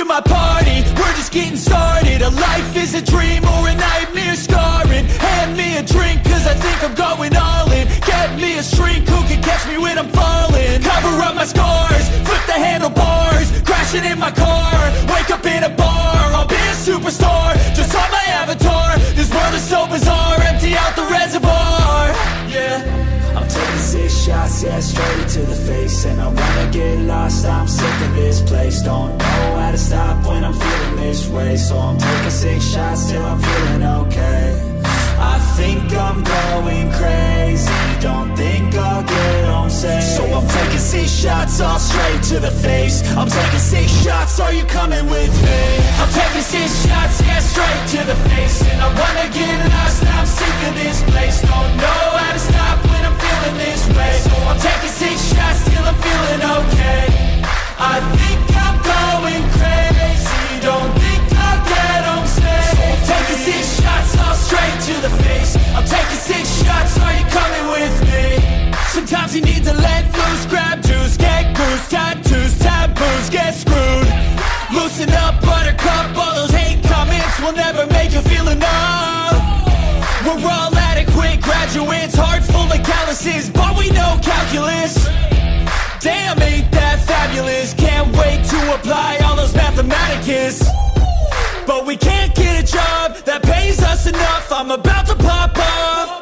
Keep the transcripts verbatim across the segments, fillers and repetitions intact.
my party, we're just getting started. A life is a dream or a nightmare scarring. Hand me a drink cause I think I'm going all in. Get me a shrink who can catch me when I'm falling. Cover up my scars, flip the handlebars, crashing in my car, wake up in a bar. I'll be a superstar, just on my avatar. This world is so bizarre, empty out the reservoir. Yeah, I'm taking six shots, yeah, straight to the face. And I wanna get lost, I'm sick of this place. Don't know how to stop when I'm feeling this way. So I'm taking six shots till I'm feeling okay. I think I'm going crazy, don't think I'll get home safe. So I'm taking six shots, all straight to the face. I'm taking six shots, are you coming with me? I'm taking six shots, yeah, straight to the face. And I wanna get lost, I'm sick of this place. Don't know how to stop when I'm feeling this way. So I'm taking six shots till I'm feeling okay. I think I'm going crazy, don't think I'll get home safe. So I'm taking six shots, all straight to the face. I'm taking six shots, are you coming with me? Sometimes you need to let loose, grab juice, get goose, tattoos, taboos, get screwed. Loosen up, buttercup, all those hate comments will never make you feel enough. We're all adequate graduates, heart full of calluses, but we know calculus. Damn, ain't that fabulous? Can't wait to apply all those mathematicus. But we can't get a job that pays us enough. I'm about to pop off.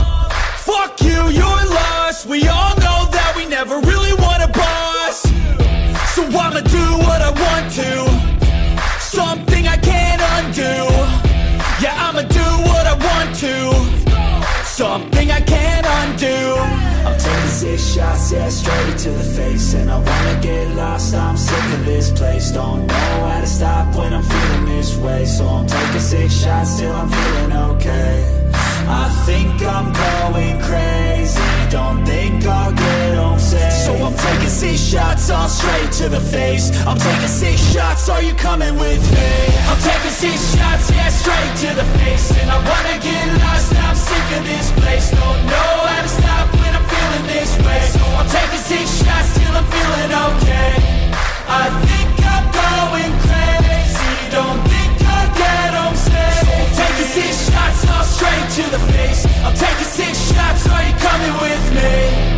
Fuck you, you're lost. We all know that we never really want a boss. So I'ma do what I want to, something I can't undo. Yeah, I'ma do what I want to, something I can't undo. I'm taking six shots, yeah, straight to the face. And I wanna get lost, I'm sick of this place. Don't know how to stop when I'm feeling this way. So I'm taking six shots till I'm feeling okay. I think I'm going crazy, don't think I'll get home safe. So I'm taking six shots, all straight to the face. I'm taking six shots, are you coming with me? I'm taking six shots, yeah, straight to the face. And I wanna get lost, I'm sick of this place. Don't know how to stop when I'm feeling this way. So I'm taking six shots till I'm feeling okay. I think I'm going crazy, don't think I'll get home safe. So I'm taking six shots, all straight to the face. I'm taking six shots, are you coming with me?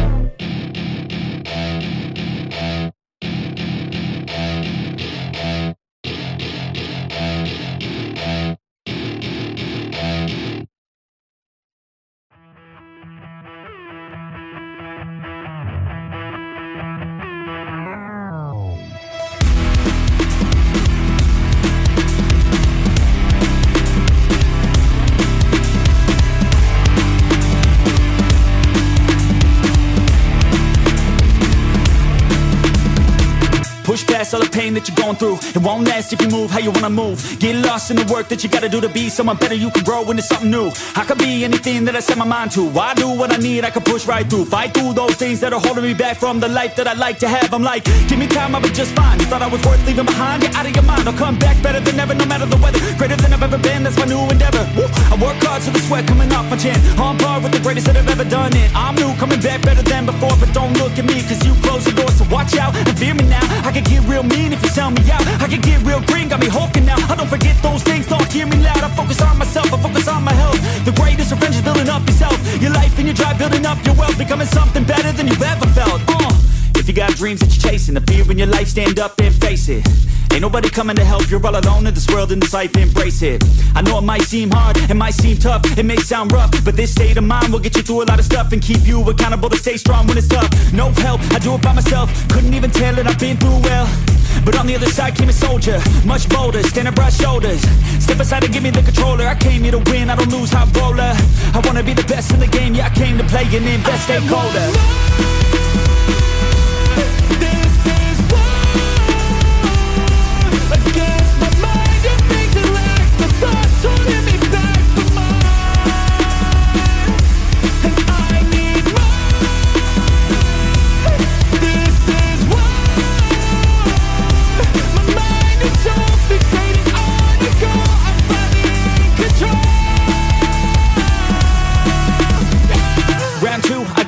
Push past all the pain that you're going through. It won't last if you move how you wanna move. Get lost in the work that you gotta do to be someone better. You can grow into something new. I could be anything that I set my mind to. I do what I need, I can push right through. Fight through those things that are holding me back from the life that I'd like to have. I'm like, give me time, I'll be just fine. You thought I was worth leaving behind? Get out of your mind, I'll come back better than ever, no matter the weather. Greater than I've ever been, that's my new endeavor. Woo. I work hard so the sweat coming off my chin. On par with the greatest that I've ever done it. I'm new, coming back better than before. But don't look at me, cause you closed the door. So watch out and fear me now. I can get real mean if you sell me out. I can get real green, got me hulking now. I don't forget those things, don't hear me loud. I focus on myself, I focus on my health. The greatest revenge is building up yourself. Your life and your drive, building up your wealth. Becoming something better than you've ever felt. uh. If you got dreams that you're chasing, the fear in your life, stand up and face it. Ain't nobody coming to help, you're all alone in this world, in this life, embrace it. I know it might seem hard, it might seem tough, it may sound rough, but this state of mind will get you through a lot of stuff and keep you accountable to stay strong when it's tough. No help, I do it by myself, couldn't even tell it, I've been through well. But on the other side came a soldier, much bolder, standing broad shoulders. Step aside and give me the controller, I came here to win, I don't lose, high roller. I wanna be the best in the game, yeah, I came to play and invest, stay colder.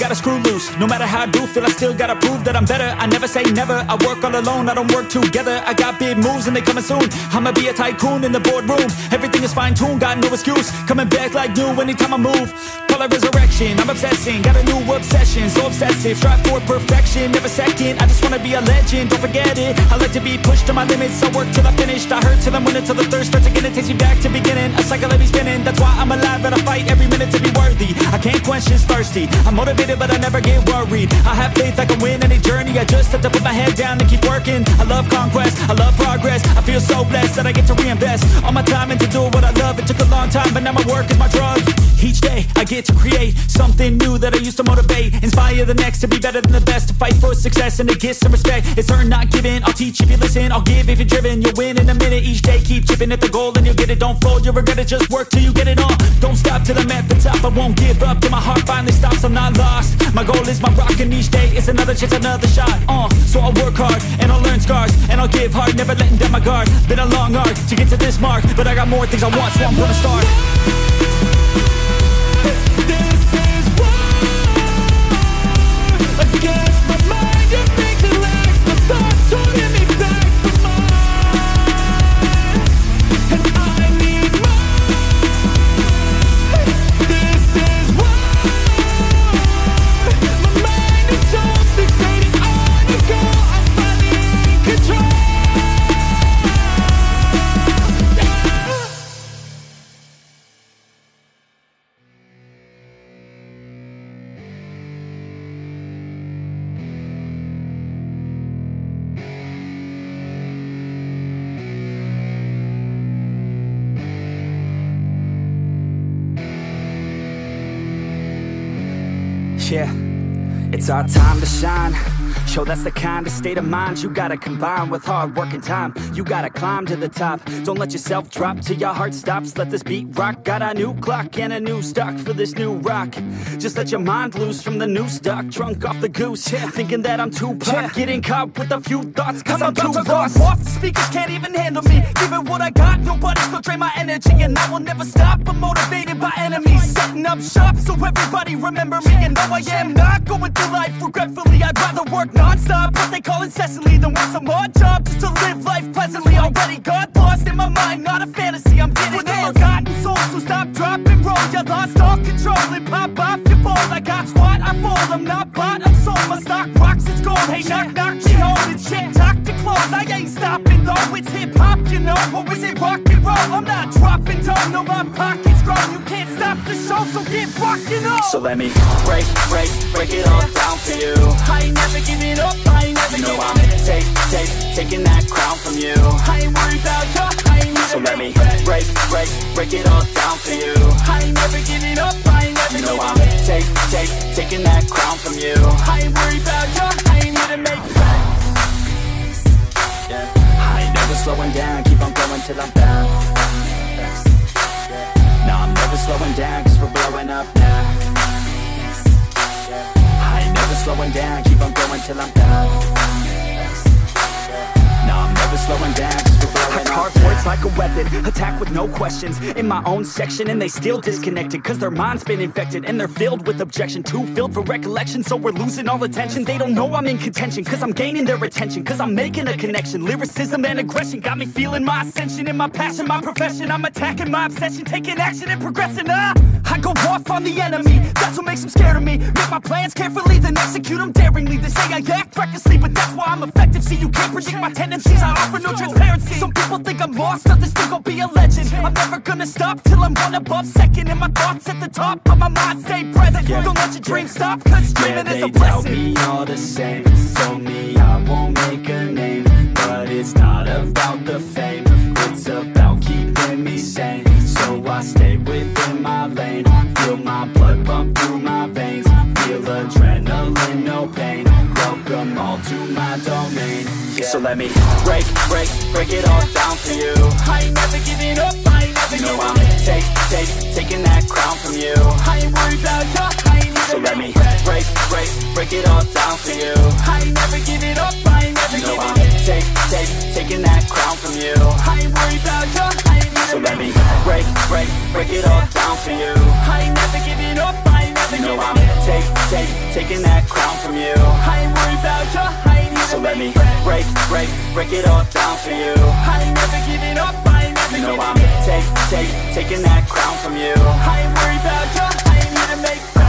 gotta screw loose. No matter how I do feel, I still gotta prove that I'm better. I never say never, I work all alone, I don't work together. I got big moves and they coming soon. I'ma be a tycoon in the boardroom. Everything is fine-tuned, got no excuse. Coming back like new anytime I move. Call it resurrection, I'm obsessing. Got a new obsession, so obsessive. Strive for perfection, never second. I just wanna be a legend, don't forget it. I like to be pushed to my limits, I work till I finished. I hurt till I'm winning, till the thirst starts again. It takes me back to beginning, a cycle let me spinning. That's why I'm alive and I fight every minute to be worthy. I can't quench this thirsty, I'm motivated but I never get worried. I have faith I can win any journey, I just have to put my head down and keep working. I love conquest, I love progress, I feel so blessed that I get to reinvest all my time into doing what I love. It took a long time but now my work is my drug. Each day I get to create something new that I used to motivate. Inspire the next to be better than the best, to fight for success and to get some respect. It's earned not given, I'll teach if you listen, I'll give if you're driven. You'll win in a minute, each day keep chipping at the goal and you'll get it. Don't fold, you'll regret it, just work till you get it on. Don't stop till I'm at the top, I won't give up till my heart finally stops. I'm not lost, my goal is my rock and each day it's another chance, another shot. uh, So I'll work hard and I'll learn scars and I'll give hard, never letting down my guard. Been a long arc to get to this mark, but I got more things I want, so I'm gonna start. Yeah, it's our time to shine. Yo, that's the kind of state of mind you gotta combine with hard work and time. You gotta climb to the top. Don't let yourself drop till your heart stops. Let this beat rock. Got a new clock and a new stock for this new rock. Just let your mind loose from the new stock. Drunk off the goose, yeah. Thinking that I'm too pop, yeah. Getting caught with a few thoughts cause I'm, I'm too lost. Off, the speakers can't even handle me. Giving what I got, nobody's gonna drain my energy. And I will never stop, I'm motivated by enemies. Setting up shop so everybody remember me. And though I am not going through life regretfully, I'd rather work non-stop, what they call incessantly, than work some odd job just to live life pleasantly. Already got lost in my mind, not a fantasy, I'm getting with a forgotten soul, so stop, drop, and roll. You lost all control and pop off your ball. I got squat, I fold, I'm not bought, I'm sold. My stock rocks, it's gold. Hey, knock, knock, she holding shit, talk to close. I ain't stopping though, it's hip-hop, you know. Or is it rock and roll? I'm not dropping down, no, my pocket's grown. You can't stop the show, so get rockin' on. So let me break, break, break it all down for you. I ain't never giving up, I ain't never You know giving I'm take, take, taking that crown from you. I ain't worried about you, I ain't never So let me regret. break, break, break it all down for you. I ain't never giving up, I ain't never You know giving I'm up. take, take, taking that crown from you. I ain't worried about you, I ain't here to make friends. Yeah. I ain't never slowing down, keep on going till I'm down. No, I'm never slowing down, cause we're blowing up now. I ain't never slowing down, keep on going till I'm down. No, I'm never slowing down, cause we're blowing up. I carve words like a weapon, attack with no questions. In my own section, and they still disconnected, cause their mind's been infected, and they're filled with objection. Too filled for recollection, so we're losing all attention. They don't know I'm in contention, cause I'm gaining their attention, cause I'm making a connection. Lyricism and aggression got me feeling my ascension. In my passion, my profession, I'm attacking my obsession, taking action and progressing. Ah, I go off on the enemy, that's what makes them scared of me. Make my plans carefully, then execute them daringly. They say I act recklessly, but that's why I'm effective. See, you can't predict my tendencies, I offer no transparency. Some people think I'm lost, others think I'll be a legend. I'm never gonna stop till I'm one above second. And my thoughts at the top, but my mind stay present. Yeah. Don't let your dreams stop, cause dreaming yeah, is a they blessing. tell me all the same, told me I won't make a name, but it's not about the fame, it's about keeping me sane. So I stay within my lane, feel my blood pump through my veins, feel adrenaline, no pain, welcome all to my domain. Yeah. So let me break, break, break it all down for you. I ain't never giving up, I ain't never You know giving I'm up. take, take, taking that crown from you. I ain't worried about you, I ain't So let me break, break, break it all down for you. I ain't never giving up, I ain't never You know giving I'm in. take, take, taking that crown from you. I ain't worried about you, I ain't never So let me break, break, break it all down for you. I ain't never giving up, I ain't never You know giving I'm in. take, take, taking that crown from you. I ain't worried about you, I ain't never So let me giving in. break, break, break it all down for you. I ain't never giving up, I ain't never You know giving I'm in. take, take, taking that crown from you. I ain't worried about you, I ain't here to make friends.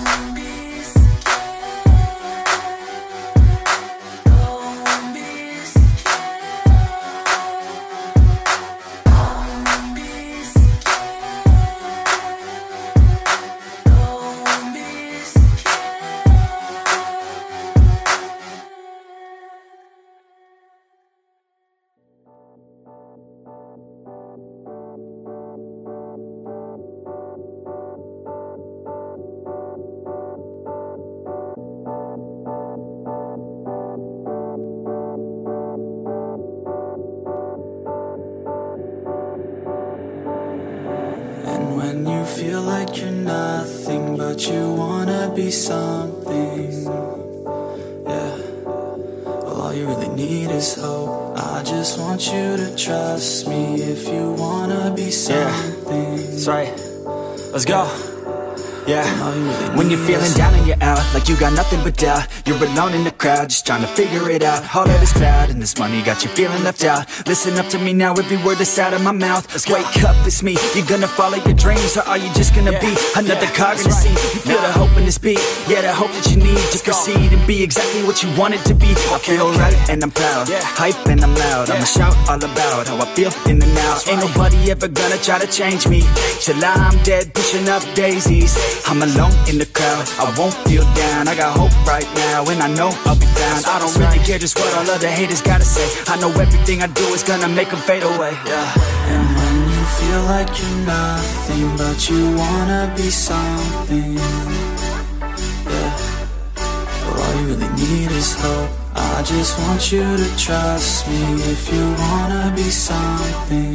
And when you feel like you're nothing, but you wanna be something, yeah, well, all you really need is hope. I just want you to trust me if you wanna be something. That's right. Let's go. Yeah. All you really When need you're feeling is down and you're out, like you got nothing but doubt, you're alone in the crowd, just trying to figure it out. All of this bad and this money got you feeling left out. Listen up to me now, every word that's out of my mouth. Wake up, it's me. You're gonna follow your dreams, or are you just gonna be another cog in the scene? You feel the hope in this beat, yeah, the hope that you need to proceed and be exactly what you want it to be. I feel right and I'm proud, hype and I'm loud. I'ma shout all about how I feel in the now. Ain't nobody ever gonna try to change me till I'm dead, pushing up daisies. I'm alone in the crowd, I won't feel down. I got hope right now, and I know I'll be found. I don't really care just what all other haters gotta say. I know everything I do is gonna make them fade away, yeah. And when you feel like you're nothing, but you wanna be something, yeah, well, all you really need is hope. I just want you to trust me if you wanna be something,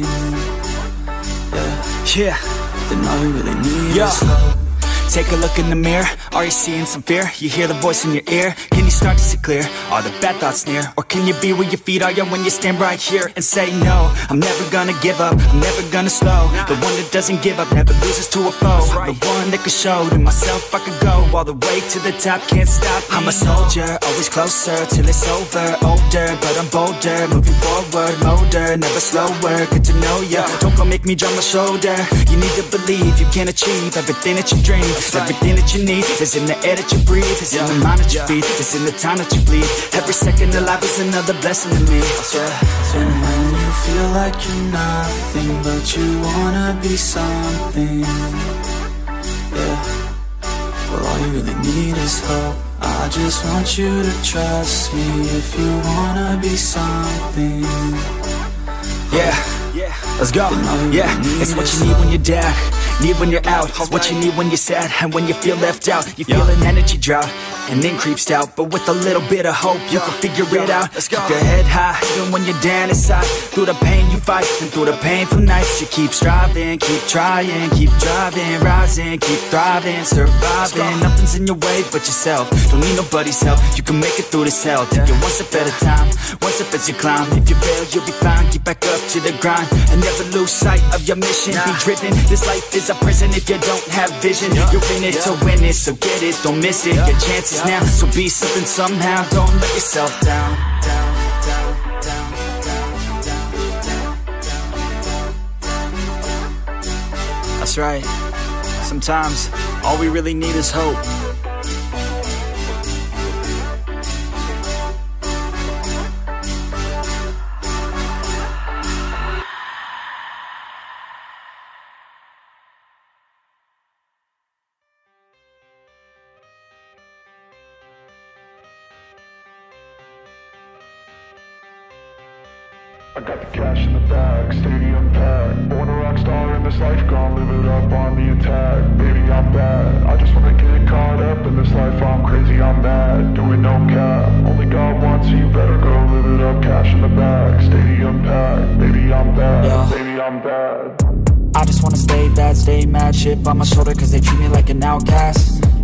yeah, Yeah. then all you really need Yo. is hope. Take a look in the mirror, are you seeing some fear? You hear the voice in your ear, can you start to see clear? Are the bad thoughts near? Or can you be where your feet are, yeah, when you stand right here and say no? I'm never gonna give up, I'm never gonna slow. The one that doesn't give up, never loses to a foe. The one that could show to myself I could go all the way to the top, can't stop me. I'm a soldier, always closer till it's over. Older, but I'm bolder, moving forward, motor, never slower. Good to know ya, don't go make me drop my shoulder. You need to believe you can achieve everything that you dream. Everything that you need is in the air that you breathe. It's in the mind that you feed, it's in the time that you bleed. Every second of life is another blessing to me, yeah. And when you feel like you're nothing, but you wanna be something, yeah, well, all you really need is hope. I just want you to trust me if you wanna be something, Yeah, yeah, let's go. Yeah, it's what you need when you're down, need when you're out. It's what you need when you're sad and when you feel left out. You feel an energy drought and then creeps out, but with a little bit of hope you can figure it out. Keep your head high even when you're down inside. Through the pain you fight and through the painful nights you keep striving, keep trying, keep driving, rising, keep thriving, surviving. Nothing's in your way but yourself. Don't need nobody's help. You can make it through this hell. Take it one step at a time, one step as you climb. If you fail you'll be fine. Get back up to the grind and never lose sight of your mission. Be driven. This life is a prison if you don't have vision. You're in it to win it, so get it, don't miss it. Your chances now, so be something somehow. Don't let yourself down. That's right. Sometimes all we really need is hope. I got the cash in the bag, stadium packed. Born a rock star in this life, gonna live it up on the attack. Baby, I'm bad, I just wanna get caught up in this life. I'm crazy, I'm mad, doing no cap. Only God wants you, better go live it up. Cash in the bag, stadium packed. Baby, I'm bad, Yeah. baby, I'm bad. I just wanna stay bad, stay mad, chip on my shoulder cause they treat me like an outcast.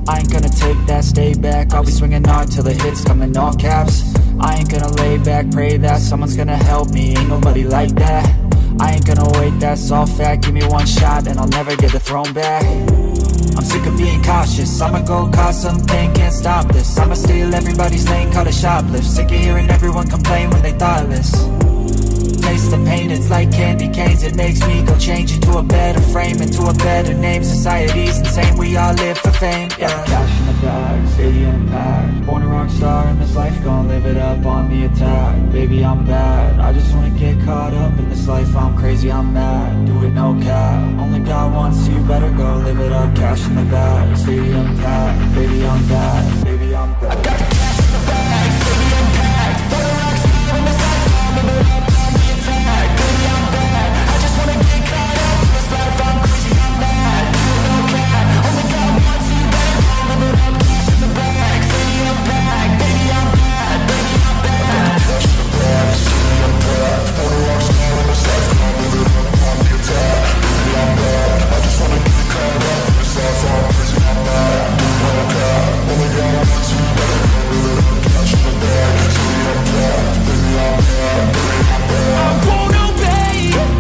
I ain't gonna take that, stay back. I'll be swinging hard till the hits come in all caps. I ain't gonna lay back, pray that someone's gonna help me. Ain't nobody like that. I ain't gonna wait, that's all fact. Give me one shot and I'll never get the throne back. I'm sick of being cautious, I'ma go cause something, can't stop this. I'ma steal everybody's lane, call it shoplift. Sick of hearing everyone complain when they thoughtless. Taste the pain, it's like candy canes. It makes me go change into a better frame, into a better name. Society's insane, we all live for fame, yeah. Cash in the bag, stadium packed. Born a rock star in this life, gon' live it up on the attack. Baby, I'm bad, I just wanna get caught up in this life. I'm crazy, I'm mad, do it no cap. Only got one, so you better go live it up. Cash in the bag, stadium packed. Baby, I'm bad, baby, I'm bad. I got cash in the bag, stadium packed. Born a rock star in this life, gon' live it up on the attack. Baby, I'm bad, I just wanna get caught up in this life. I'm crazy, I'm mad, do it no cap. Only got one, so you better go live it up. Cash in the bag, stadium packed. Baby, I'm bad, baby, I'm bad. Cash in the bag, stadium packed. Born a rock star in this life, gon' live it up on the attack. Baby, I'm bad, I just wanna get caught up in this life. I'm crazy, I'm mad, do it no cap. Only got one, so you better go live it up. Cash in the bag, stadium packed. Baby, I'm bad, baby, I'm bad. I won't obey.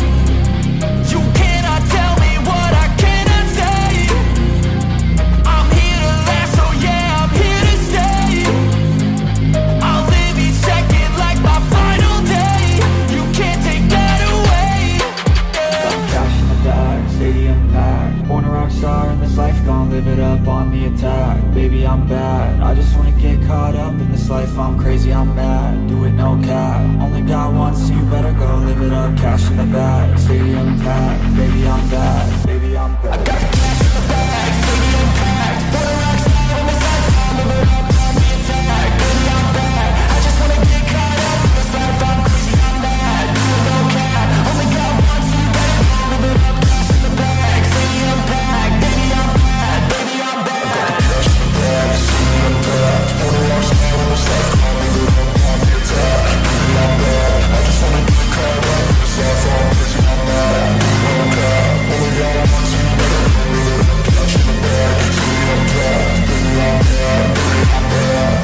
You cannot tell me what I cannot say. I'm here to last, so yeah, I'm here to stay. I'll live each second like my final day. You can't take that away, yeah. Cash in the bag, stadium packed. Born a rock star in this life, gon' live it up on the attack. Baby, I'm bad, I just wanna get caught up in this life. I'm crazy, I'm mad, do it no cap. Only got one, so you better go live it up. Cash in the bag, stadium packed. Baby, I'm bad, baby, I'm bad. I got cash in the bag, stadium packed. Born a rock star in this life, gon' live it up on the attack. Baby, I'm bad, I just wanna get caught up in this life. I'm crazy, I'm mad, do it no cap. Only got one, so you better go live it up. Cash in the bag, stadium packed. Baby, I'm bad, baby, I'm bad. I got cash in the bag, stadium packed. Born a rock star in this life, gon' live it up on the attack. Baby, I'm bad, I just wanna get caught up in this life. I'm crazy, I'm mad, do it no cap. Only got one, so you better go live it up. Cash in the bag, stadium packed. Baby, I'm bad, baby, I'm bad.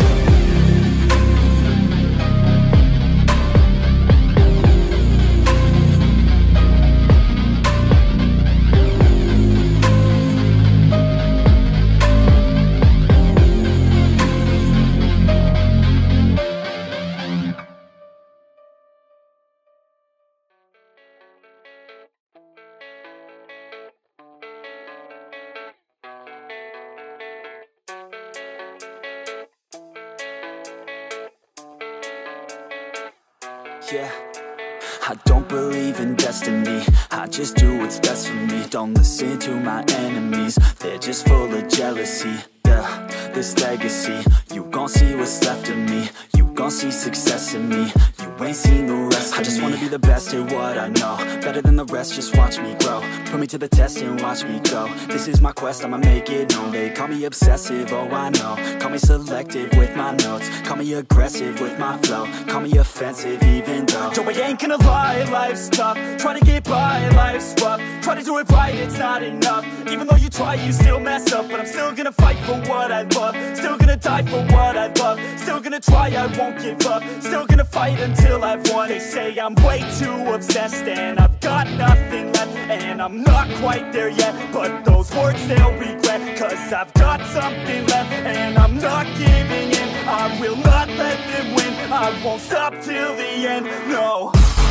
Yeah, I don't believe in destiny, I just do what's best for me. Don't listen to my enemies, they're just full of jealousy. Yeah, this legacy, you gon' see what's left of me. You gon' see success in me, you ain't seen the rest of me. I just wanna be the best at what I know, better than the rest, just watch me grow. Put me to the test and watch me go. This is my quest, I'ma make it known. They call me obsessive, oh I know. Call me selective with my notes, call me aggressive with my flow. Call me offensive even though Joe, I ain't gonna lie, life's tough. Try to get by, life's rough. Try to do it right, it's not enough. Even though you try, you still mess up. But I'm still gonna fight for what I love. Still gonna die for what I love. Still gonna try, I won't give up. Still gonna fight until I've won. They say I'm way too obsessed and I've got nothing left, and I'm not quite there yet, but those words they'll regret. Cause I've got something left and I'm not giving in. I will not let them win, I won't stop till the end, no.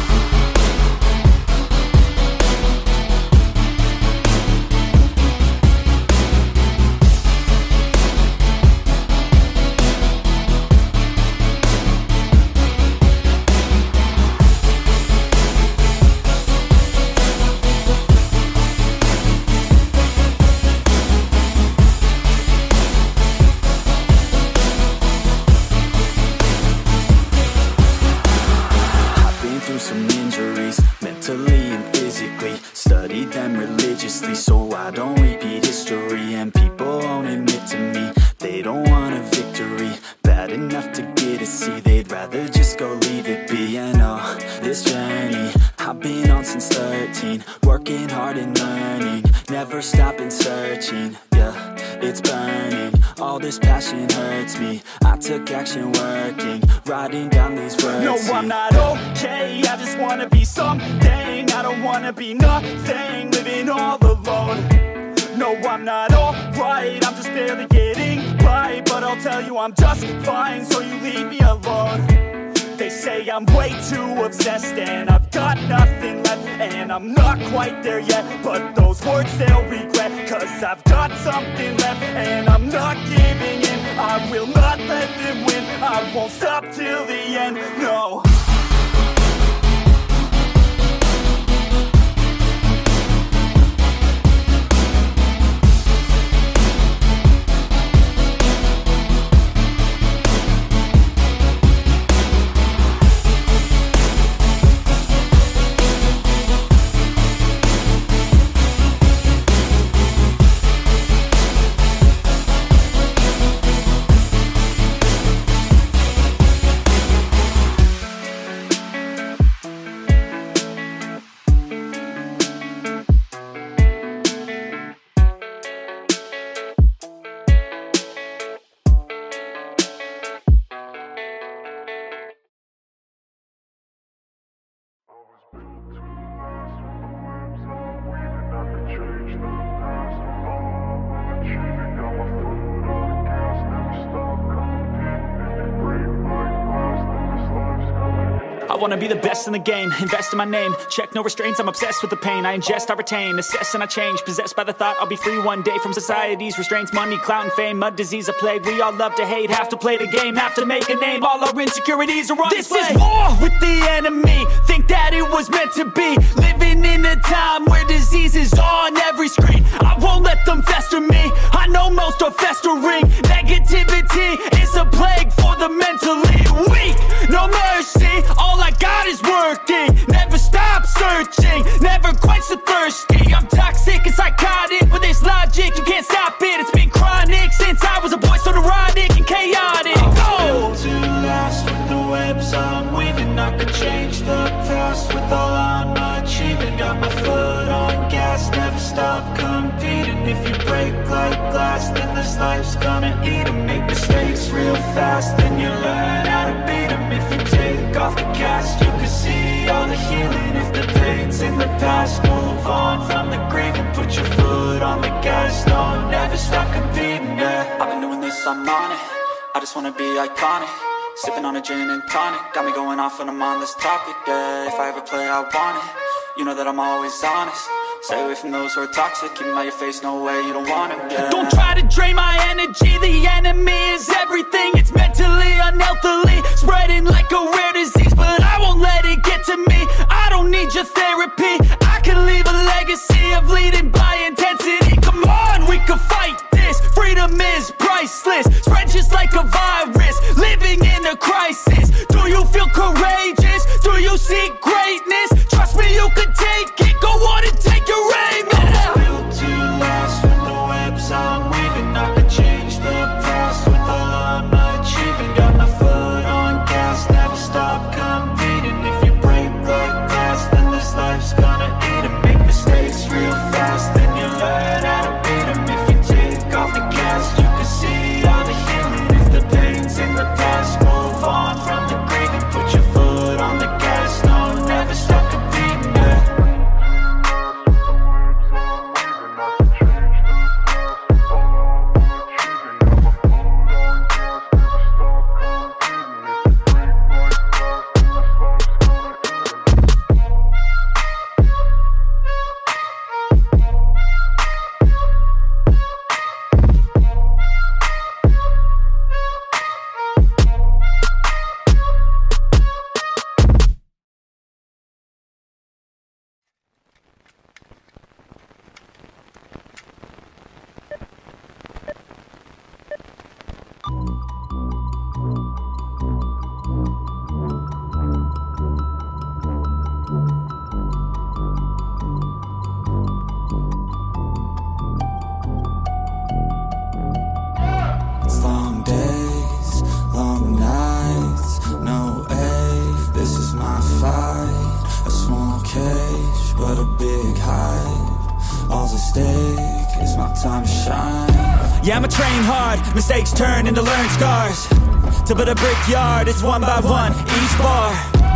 Some injuries, mentally and physically. Studied them religiously so I don't repeat history. And people won't admit to me they don't want a victory. Bad enough to get a C, they'd rather just go leave it be. And oh, this journey I've been on since thirteen. Working hard and learning, never stopping searching. Yeah, it's burning. All this passion hurts me. I took action working, writing down these words. No, I'm not okay, I just wanna be something. I don't wanna be nothing, living all alone. No, I'm not alright, I'm just barely getting by. But I'll tell you I'm just fine, so you leave me alone. They say I'm way too obsessed and I've got nothing left, and I'm not quite there yet, but those words they'll regret. Cause I've got something left and I'm not giving in. I will not let them win, I won't stop till the end, no. I wanna be the best in the game, invest in my name, check no restraints, I'm obsessed with the pain. I ingest, I retain, assess and I change, possessed by the thought I'll be free one day from society's restraints. Money, clout and fame, mud, disease, a plague. We all love to hate, have to play the game, have to make a name. All our insecurities are on This display. is war with the enemy, think that it was meant to be. Living in a time where disease is on every screen. I won't let them fester me, I know most are festering. Negativity is a plague for the mentally weak. No mercy, all I got is working. Never stop searching, never quench the thirsty. I'm toxic and psychotic, with this logic you can't stop it. It's been chronic since I was a boy, so neurotic and chaotic. Go! To last with the webs I'm weaving, I could change the past with all I'm achieving. Got my foot on gas, never stop competing. If you break like glass, then this life's gonna eat 'em. Make mistakes real fast, then you learn how to beat 'em. If you take off the cast, you can see all the healing. If the pain's in the past, move on from the grave and put your foot on the gas. No, never stop competing, yeah. I've been doing this, I'm on it. I just wanna be iconic. Sipping on a gin and tonic, got me going off when I'm on this topic, yeah. If I ever play, I want it. You know that I'm always honest. Stay away from those who are toxic. Keep them out your face, no way, you don't want it, yeah. Don't try to drain my energy, the enemy is everything. It's mentally, unhealthily, spreading like a rare disease. But I won't let it get to me, I don't need your therapy. I can leave a legacy of leading by intensity. Come on, we can fight this, freedom is priceless. Spread just like a virus, living in a crisis. Do you feel courageous? Do you seek greatness? Trust me, you can take it, go on and take your aim, yeah. Built to last with the webs I'm weaving. I could change the past with all I'm achieving. Got my foot on gas, never stop competing. If you break like glass, then this life's gonna eat 'em. Make mistakes real fast, then you learn how to beat 'em. If you take off the cast, you can see all the healing. If the pain's in the past, move on from the grave and put your foot on the gas. No, never stop competing, yeah. But a big hype, all's at stake, it's my time to shine. Yeah, I'ma train hard, mistakes turn into learned scars. To build a brickyard, it's one by one, each bar.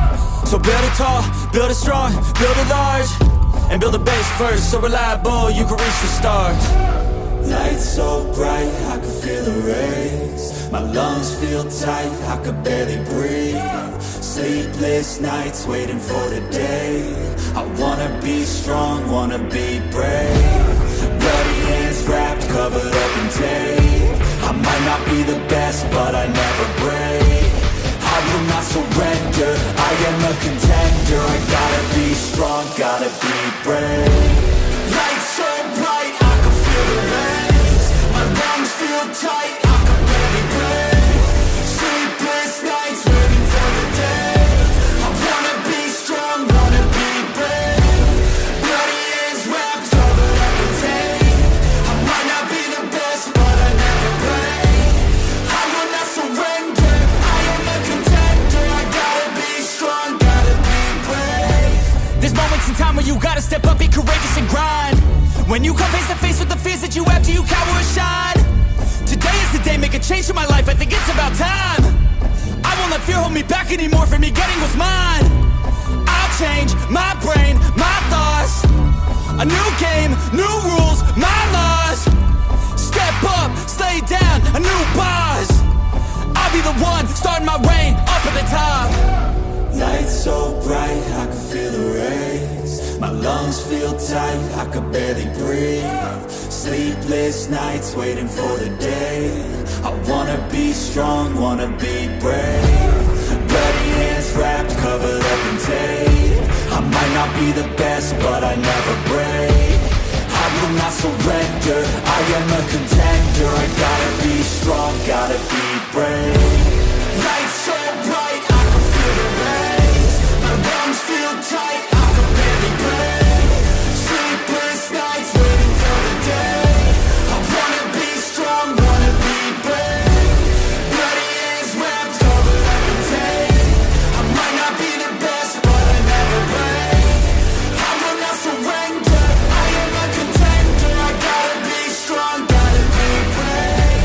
So build it tall, build it strong, build it large. And build a base first, so reliable you can reach the stars. Lights so bright, I can feel the rays. My lungs feel tight, I could barely breathe. Sleepless nights waiting for the day. I wanna be strong, wanna be brave. Bloody hands wrapped, covered up in tape. I might not be the best, but I never break. I will not surrender, I am a contender. I gotta be strong, gotta be brave. Lights so bright, I can feel the rays. My lungs feel tight, I can barely breathe. Sleepless nights waiting for the day. I wanna be strong, wanna be brave. Bloody hands wrapped, covered up in tape. I might not be the best, but I never break. I will not surrender, I am a contender. I gotta be strong, gotta be brave. There's moments in time where you gotta step up, be courageous and grind. When you come face to face with the fears that you have, do you cower or shine? Today is the day, make a change in my life, I think it's about time. I won't let fear hold me back anymore from me getting what's mine. I'll change my brain, my thoughts. A new game, new rules, my laws. Step up, stay down, a new boss. I'll be the one, starting my reign up at the top. Lights so bright, I can feel the rays. My lungs feel tight, I could barely breathe. Sleepless nights waiting for the day. I wanna be strong, wanna be brave. Bloody hands wrapped, covered up in tape. I might not be the best, but I never break. I will not surrender, I am a contender. I gotta be strong, gotta be brave. Lights so bright, I can feel the rays. My lungs feel tight, I can barely breathe. Sleepless nights waiting for the day. I wanna be strong, wanna be brave. Bloody hands wrapped, covered up in tape. I might not be the best, but I never break. I will not surrender, I am a contender. I gotta be strong, gotta be brave.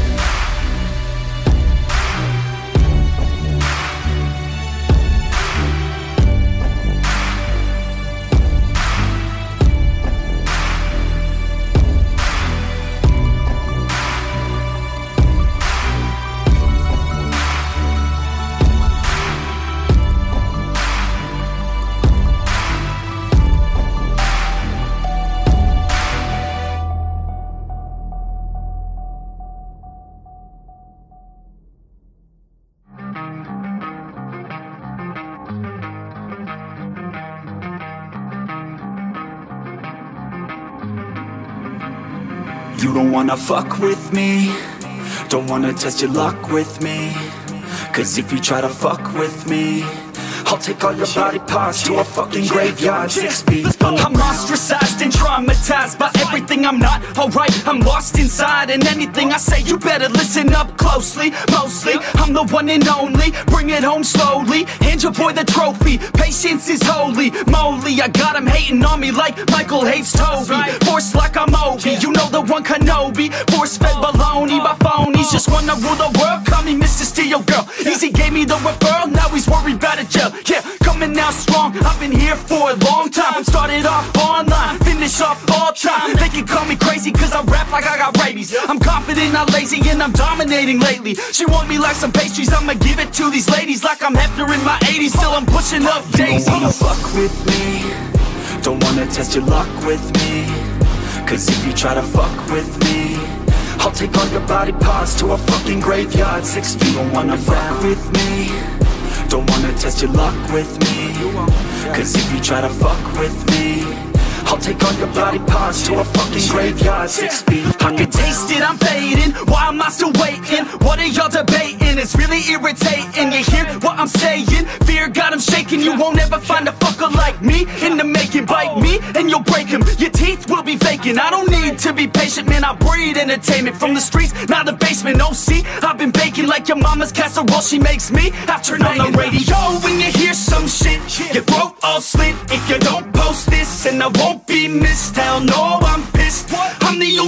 You don't wanna fuck with me, don't wanna test your luck with me. Cause if you try to fuck with me, I'll take all your body parts to a fucking graveyard. Six feet under. I'm ostracized and traumatized by everything I'm not. Alright, I'm lost inside, and anything I say you better listen up closely. Mostly, I'm the one and only. Bring it home slowly, hand your boy the trophy. Patience is holy moly. I got him hating on me like Michael hates Toby. Force like I'm Obi, you know the one Kenobi. Force fed baloney by phonies, just wanna rule the world. Call me Mister Steel Girl. Easy gave me the referral, now he's worried about a jail. Yeah, coming out strong, I've been here for a long time. Started off online, finish off all time. They can call me crazy cause I rap like I got rabies. I'm confident, not lazy, and I'm dominating lately. She want me like some pastries, I'ma give it to these ladies like I'm Hefner in my eighties. Still I'm pushing up daisies. You don't wanna fuck with me, don't wanna test your luck with me. Cause if you try to fuck with me, I'll take all your body parts to a fucking graveyard. Six feet. You don't wanna fuck with me, don't wanna test your luck with me. Cause if you try to fuck with me, I'll take all your body parts to a fucking graveyard. Six feet. I can taste it, I'm fading. Why am I still waiting? What are y'all debating? It's really irritating. You hear what I'm saying? Fear got him shaking. You won't ever find a fucker like me in the making. Bite me and you'll break him. Your teeth will be vacant. I don't need to be patient, man. I breed entertainment from the streets, not the basement. Oh, see, I've been baking like your mama's casserole. She makes me after turn on the radio. When you hear some shit, your throat all slit. If you don't post this, and I won't be missed. Hell no, I'm pissed. I'm the only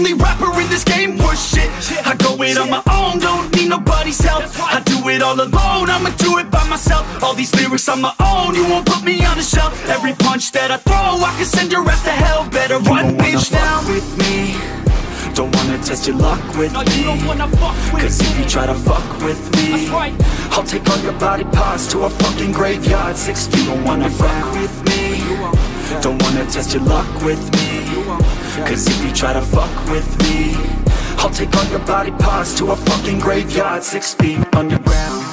only rapper in this game worth shit. I go it on my own, don't need nobody's help. I do it all alone, I'ma do it by myself. All these lyrics on my own, you won't put me on the shelf. Every punch that I throw, I can send your ass to hell. Better run, bitch, down with me. Don't wanna test your luck with No, me. you don't wanna fuck with Cause me. if you try to fuck with me, That's right. I'll take all your body parts to a fucking graveyard. Six, you don't wanna fuck with me. Don't wanna test your luck with me. Cause if you try to fuck with me, I'll take all your body parts to a fucking graveyard. Six feet underground.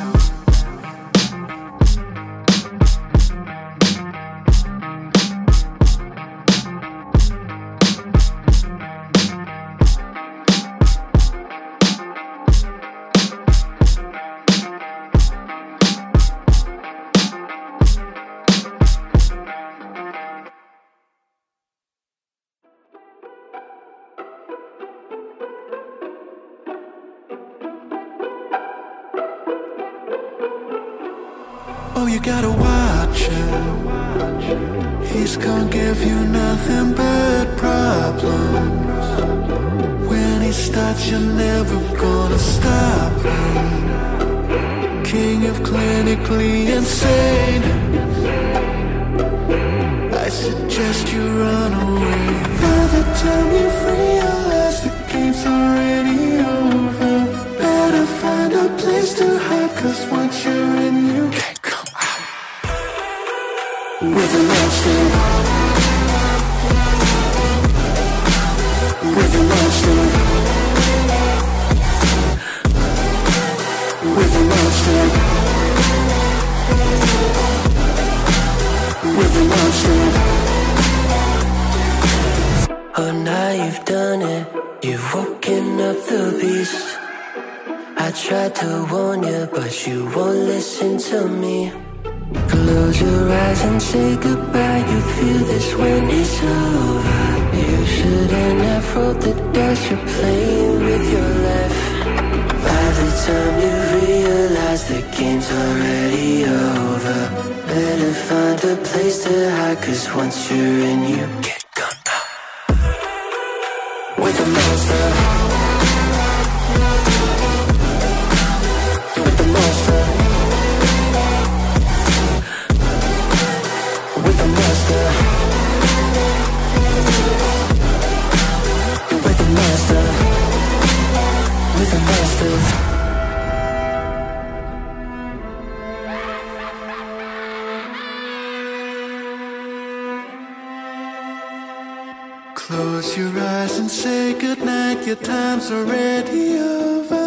Oh, you gotta watch him. He's gonna give you nothing but problems. When he starts, you're never gonna stop him. King of clinically insane. I suggest you run away. By the time you realize the game's already over, better find a place to hide, cause once you're in, you can't come out. With a monster, with a monster, with a monster, with a monster. Oh, now you've done it. You've woken up the beast. I tried to warn you, but you won't listen to me. Close your eyes and say goodbye. You feel this when it's over. You shouldn't have rolled the dice. You're playing with your life. By the time you realize the game's already over, better find a place to hide, cause once you're in, you can't come out. With a monster, with a monster, with a monster, you're with a monster, with a monster. Close your eyes and say goodnight, your time's already over.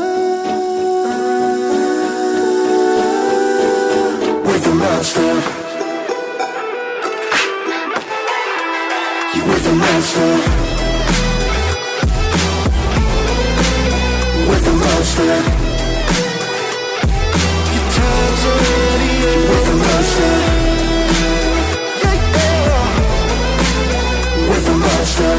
With a monster, you with a monster, with a monster, your time's already over. With a monster, yeah, yeah. With a monster.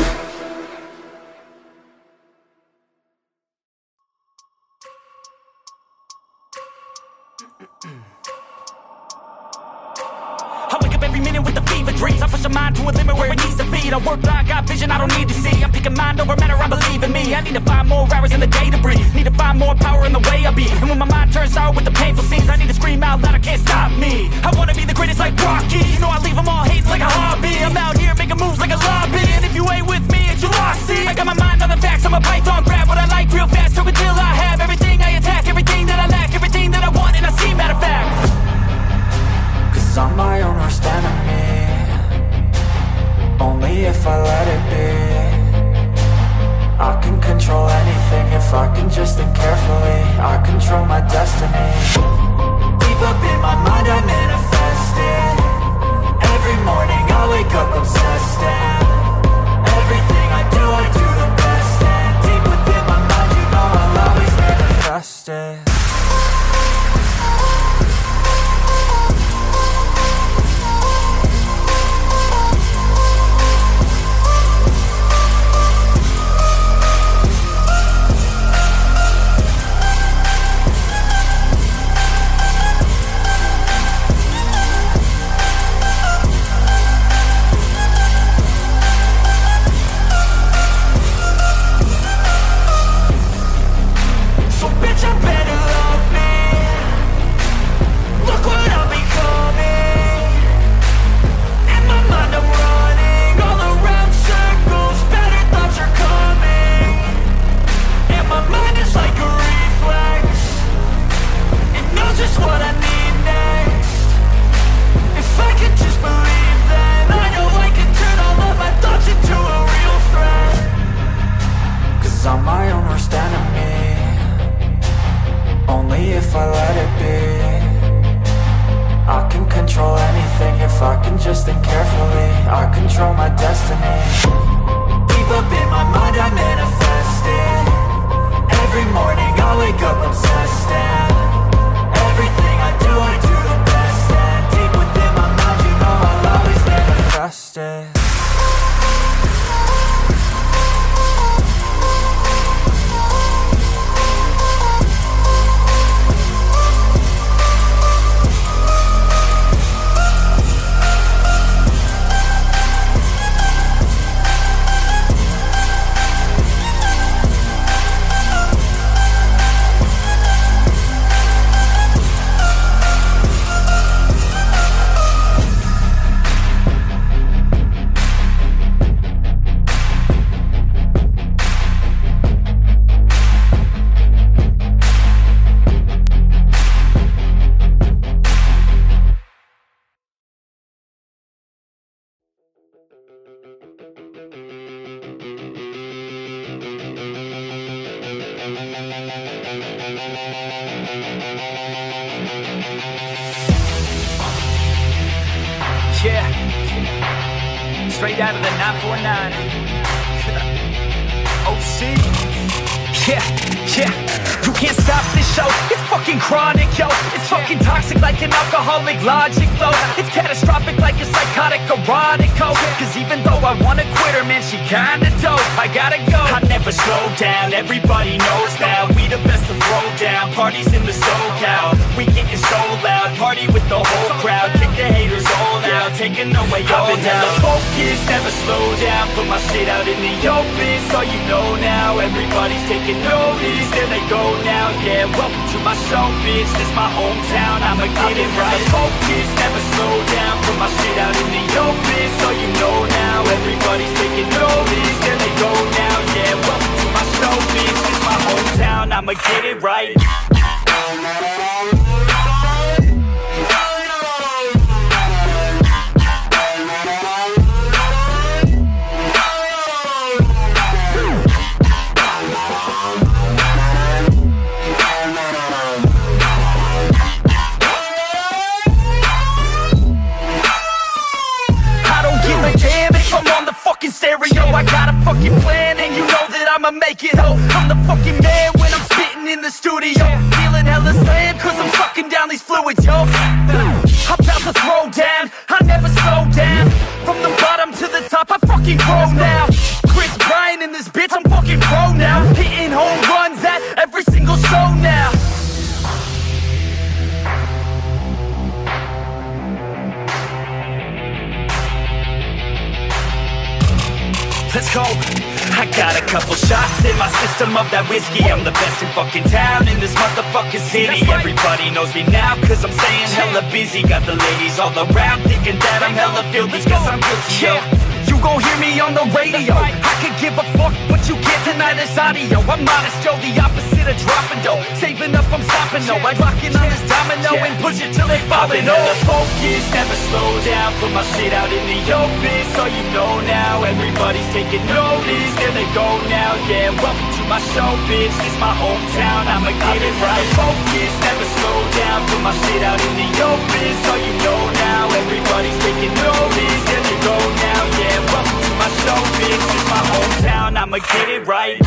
I wake up every minute with the fever dreams. I push my mind to a limit where it needs to be. I work blind, got vision I don't need to see. I'm picking mind over matter, I believe in me. I need to find more hours in the day to breathe. Need to find more power in the way I be. And when my mind turns sour with the painful scenes, I need to scream out loud, I can't stop me. I wanna be the greatest like Rocky. You know I leave them all hating like a hobby. I'm out here making moves like a lobby. And if you ain't with me, it's your loss, see. I got my mind on the facts, I'm a python. Grab what I like real fast, choke until I have everything I attack. Everything that I lack, everything that I want, and I see, matter of fact. Cause I'm my own worst enemy. Only if I let it be. I can control anything if I can just think carefully. I control my destiny. Deep up in my mind I manifest it. Every morning I wake up obsessed, and everything I do, I do the best. And deep within my mind, you know I'll always manifest it. if I let it be. I can control anything if I can just think carefully. I control my destiny. Deep up in my mind I manifest it. Every morning I wake up obsessed, and everything I do, I do the best. And deep within my mind, you know I'll always manifest it. Yeah, straight out of the nine four nine. O C. Yeah, yeah. You can't stop this show. It's fucking chronic, yo. It's fucking toxic like an alcoholic logic flow. It's catastrophic like a psychotic erotic code. Cause even though I wanna quit her, man, she kinda dope. I gotta go. I never slow down, everybody knows now. We the best to throw down. Parties in the SoCal. We getting so loud. Party with the whole crowd. Kick the haters all out. Taking away all I've been hella focused, never slow down. Put my shit out in the open, so you know now. Everybody's taking notice. There they go now, yeah. Welcome to my show, bitch. This my hometown, I'ma get it right. Focus, never slow down. Put my shit out in the open, so you know now. Everybody's taking notice. There they go now, yeah. Welcome to my show, bitch. This my hometown, I'ma get it right. Stereo, I got a fucking plan, and you know that I'ma make it, ho. I'm the fucking man when I'm spitting in the studio. Feeling hella slam, cause I'm sucking down these fluids, yo. I'm about to throw down, I never slow down. From the bottom to the top, I fucking grow now. Chris Bryant in this bitch, I'm fucking pro now. Hitting home runs at every single show now. Let's go. I got a couple shots in my system of that whiskey. I'm the best in fucking town in this motherfucking city. Everybody knows me now cause I'm staying hella busy. Got the ladies all around thinking that I'm hella filthy cause I'm guilty, yo. You gon' hear me on the radio. I could give a fuck, but you can't deny this audio. I'm modest, yo, the opposite of dropping dough. Saving up, I'm stopping, no. I lock in on this domino and push it till they falling over. Focus, never slow down. Put my shit out in the open, so you know now. Everybody's taking notice. There they go now, yeah. Welcome to my show, bitch. This my hometown, I'ma get it right. Focus, never slow down. Put my shit out in the open, so you know now. Everybody's taking notice. There they go now, yeah. Welcome to my show, bitch. This my hometown, I'ma get it right.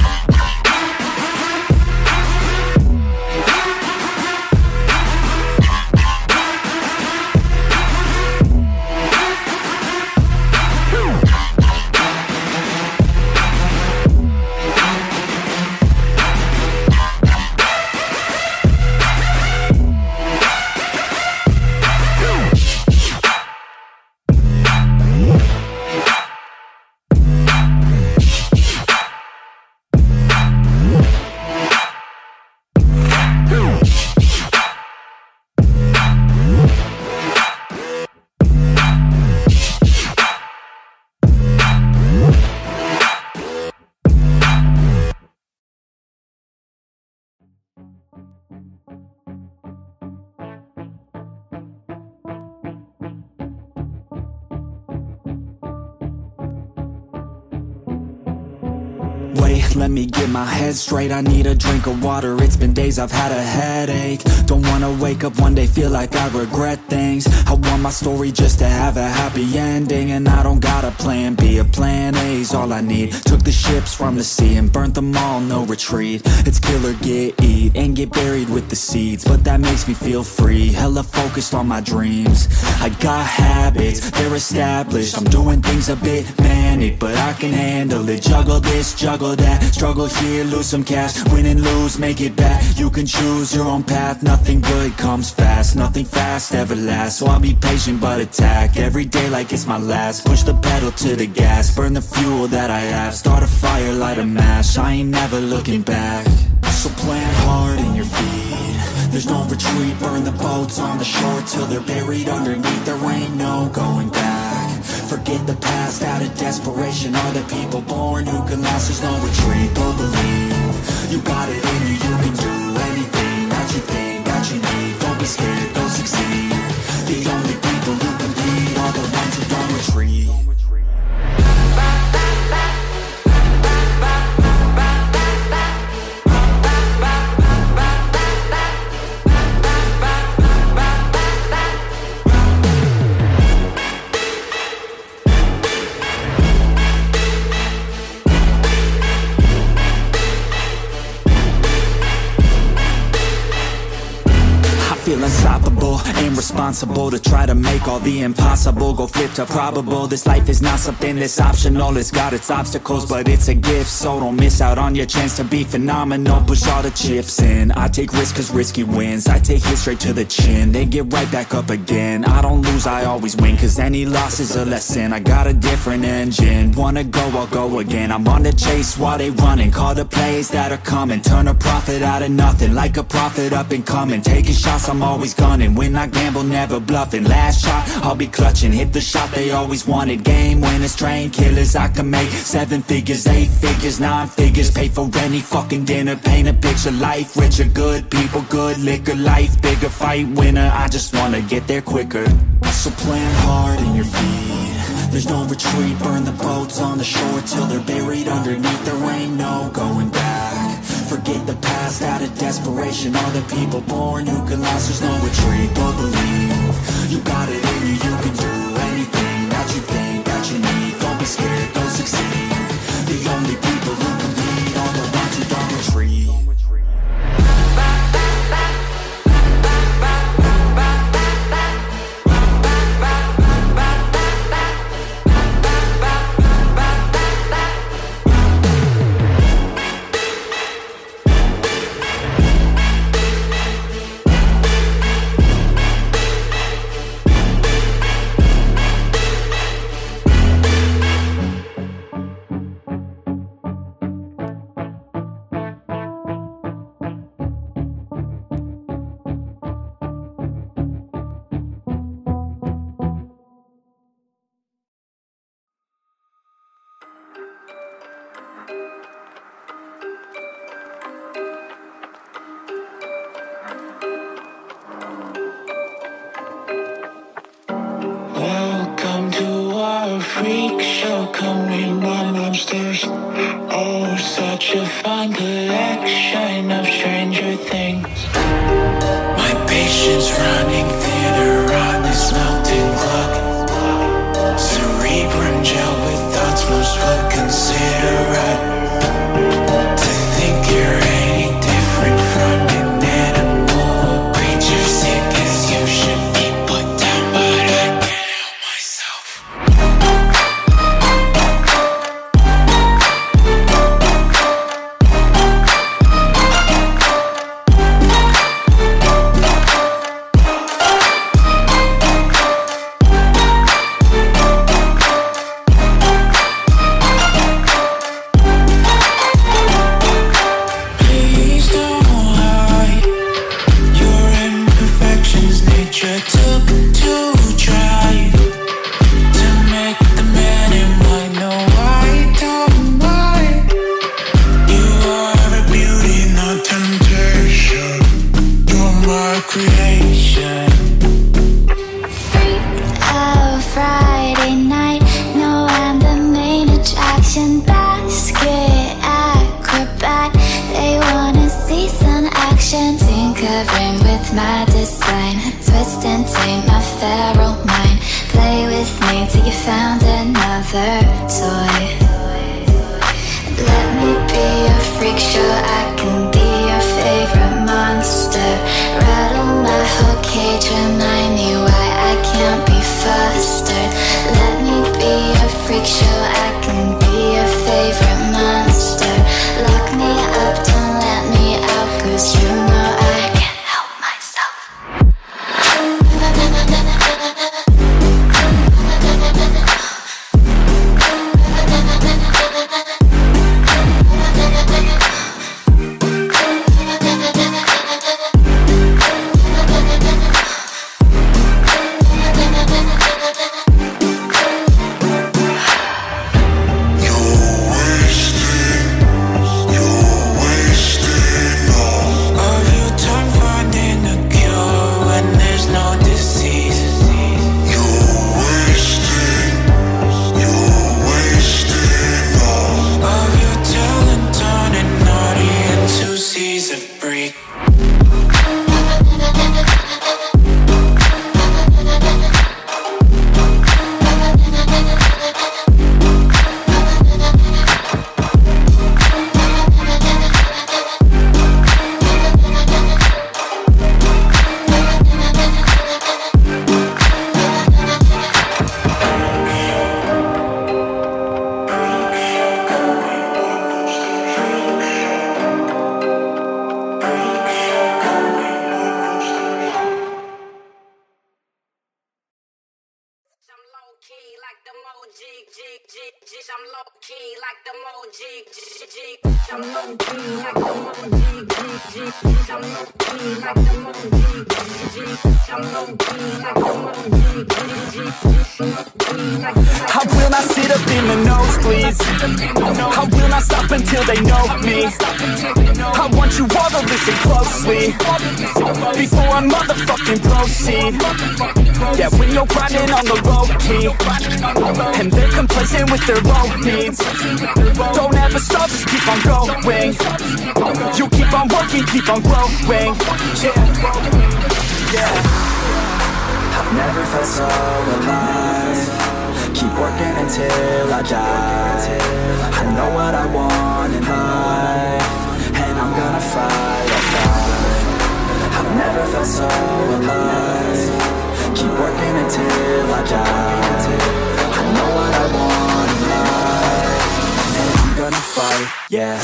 wait, let me get my head straight. I need a drink of water, it's been days I've had a headache. Don't wanna wake up one day, feel like I regret things. I want my story just to have a happy ending, and I don't got a plan B, a plan A's all I need. Took the ships from the sea and burnt them all, no retreat. It's kill or get, eat, and get buried with the seeds, but that makes me feel free, hella focused on my dreams. I got habits, they're established, I'm doing things a bit manic, but I can handle it. Juggle this, juggle that, struggle here, lose some cash, win and lose, make it back. You can choose your own path, nothing good comes fast, nothing fast ever lasts, so I'll be patient but attack every day like it's my last. Push the pedal to the gas, burn the fuel that I have, start a fire, light a match, I ain't never looking back. So plant hard in your feet, there's no retreat, burn the boats on the shore till they're buried underneath, there ain't no going back. Forget the past out of desperation, are the people born who can last, there's no retreat, don't believe, you got it in you, you can do anything that you think that you need, don't be scared, don't succeed, the only people who compete are the ones who don't retreat. Feel unstoppable, ain't responsible to try to make all the impossible go flip to probable. This life is not something that's optional, it's got its obstacles, but it's a gift, so don't miss out on your chance to be phenomenal. Push all the chips in, I take risks cause risky wins, I take hits straight to the chin, they get right back up again. I don't lose, I always win, cause any loss is a lesson. I got a different engine, wanna go, I'll go again. I'm on the chase while they running, call the plays that are coming, turn a profit out of nothing, like a prophet up and coming, taking shots, I'm always gunning, when I gamble never bluffing, last shot I'll be clutching, hit the shot they always wanted, game winners, train killers, I can make seven figures, eight figures, nine figures, pay for any fucking dinner, paint a picture, life richer, good people, good liquor, life bigger, fight winner, I just wanna get there quicker. So plant hard in your feet, there's no retreat, burn the boats on the shore till they're buried underneath, there ain't no going back. Forget the past out of desperation, are the people born who can last, there's no retreat, don't believe, you got it in you, you can do anything that you think that you need, don't be scared, don't succeed, the only people who compete are the ones who don't retreat. Freak show, come read my monsters. Oh, such a fine collection of Stranger Things. My patience running thinner on this melting clock. Cerebrum gel with thoughts most would consider right. To think you're any different from an animal creature, sick as you should be put down, but I can't help myself. tinkering with my design. Twist and taint my feral mind. Play with me till you found another toy. Let me be your freak show, I can be your favorite monster. Rattle my whole cage, remind me why I can't be fostered. Let me be your freak show, I can be your favorite monster. Lock me up, don't let me out, cause you know I can't help myself. I will not sit up in the nosebleeds. I will not stop until they know me. I want you all to listen closely before I motherfucking proceed. Yeah, when you're grinding on the low key and they're complacent with their low needs, don't ever stop, just keep on going. You keep on working, keep on growing. Yeah, yeah. I've never felt so alive. Keep working until I die. I know what I want in life, and I'm gonna fight, I'll fight. I've never felt so alive. Keep working until I die. I know what I want in life, and I'm gonna fight, yeah.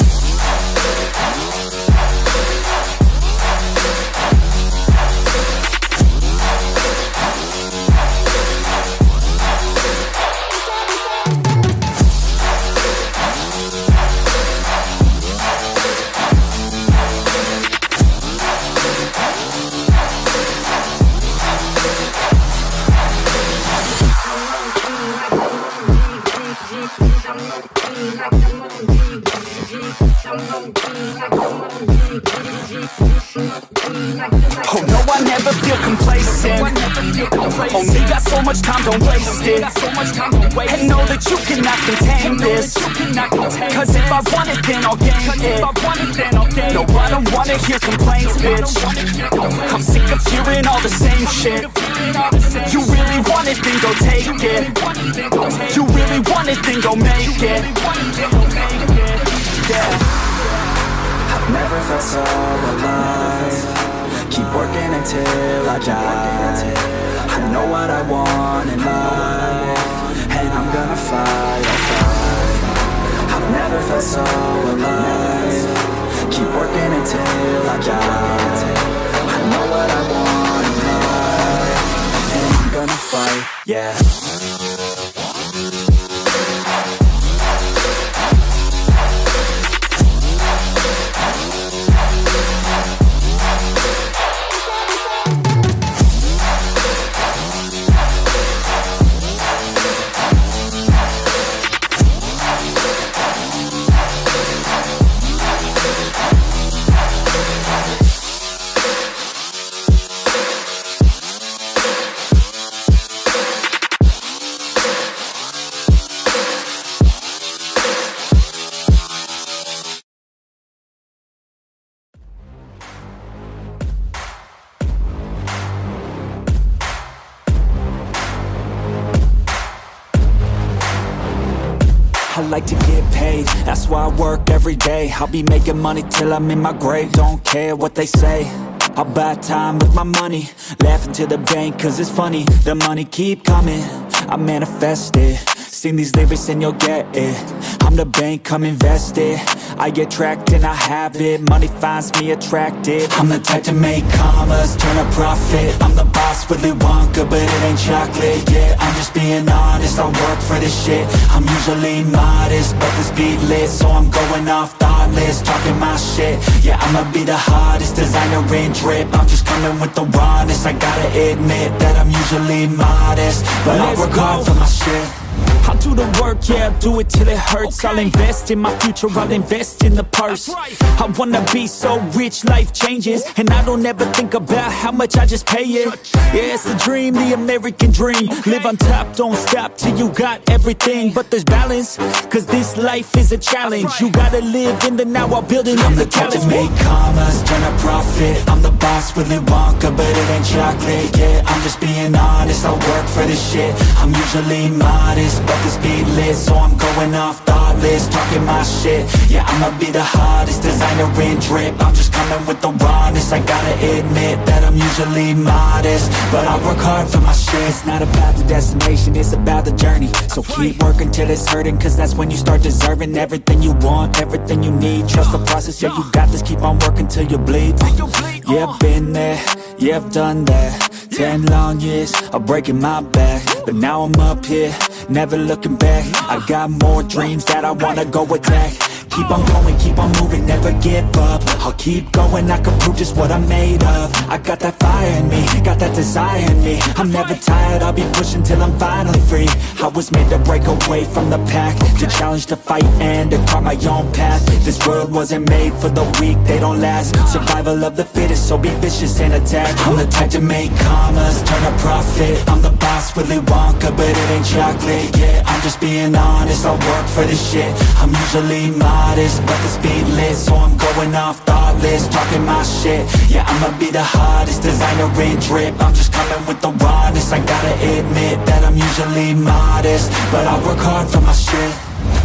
Oh no, I never feel complacent. Only got so much time, don't waste it. And know that you cannot contain this, cause if I want it, then I'll gain it. No, I don't wanna hear complaints, bitch. I'm sick of hearing all the same shit. You really want it, then go take it. You really want it, then go make it. Yeah. I've never felt so alive. Keep working until I die. I know what I want in life, and I'm gonna fight, I'll fight. I've never felt so alive. Keep working until I die. I know what I want in life, and I'm gonna fight, yeah. like to get paid, that's why I work every day. I'll be making money till I'm in my grave. Don't care what they say, I'll buy time with my money. Laughing to the bank cause it's funny. The money keep coming, I manifest it. Sing these lyrics and you'll get it. I'm the bank, come invest it. I get tracked and I have it. Money finds me attractive. I'm the type to make commas, turn a profit. I'm the boss, Willy Wonka, but it ain't chocolate. Yeah, I'm just being honest, I work for this shit. I'm usually modest, but this beat lit, so I'm going off thoughtless, talking my shit. Yeah, I'ma be the hottest designer in drip. I'm just coming with the rawness. I gotta admit that I'm usually modest, but I work hard for my shit. I'll do the work, yeah, I'll do it till it hurts. Okay. I'll invest in my future, I'll invest in the purse. Right. I wanna be so rich, life changes, and I don't ever think about how much I just pay it. Yeah, it's the dream, the American dream. Okay. Live on top, don't stop till you got everything. But there's balance, cause this life is a challenge. Right. You gotta live in the now while building I'm up the the type to make commas, turn a profit. I'm the boss, Willy Wonka, but it ain't chocolate. Yeah, I'm just being honest, I work for this shit. I'm usually modest, but this beat lit, so I'm going off thoughtless, talking my shit. Yeah, I'ma be the hottest designer in drip. I'm just coming with the rawness. I gotta admit that I'm usually modest, but I work hard for my shit. It's not about the destination, it's about the journey. So keep working till it's hurting, cause that's when you start deserving everything you want, everything you need. Trust the process, yeah, you got this. Keep on working till you bleed. Yeah, I've been there, yeah, I've done that. Ten long years of breaking my back, but now I'm up here, never looking back. I got more dreams that I wanna go attack. Keep on going, keep on moving, never give up. I'll keep going, I can prove just what I'm made of. I got that fire in me, got that desire in me. I'm never tired, I'll be pushing till I'm finally free. I was made to break away from the pack, to challenge, to fight, and to carve my own path. This world wasn't made for the weak, they don't last. Survival of the fittest, so be vicious and attack. I'm the type to make commas, turn a profit. I'm the boss, Willy Wonka, but it ain't chocolate. Yeah, I'm just being honest, I work for this shit. I'm usually modest, but this beat lit, so I'm going off thoughtless, talking my shit. Yeah, I'ma be the hottest designer in drip. I'm just coming with the rawness. I gotta admit that I'm usually modest, but I work hard for my shit.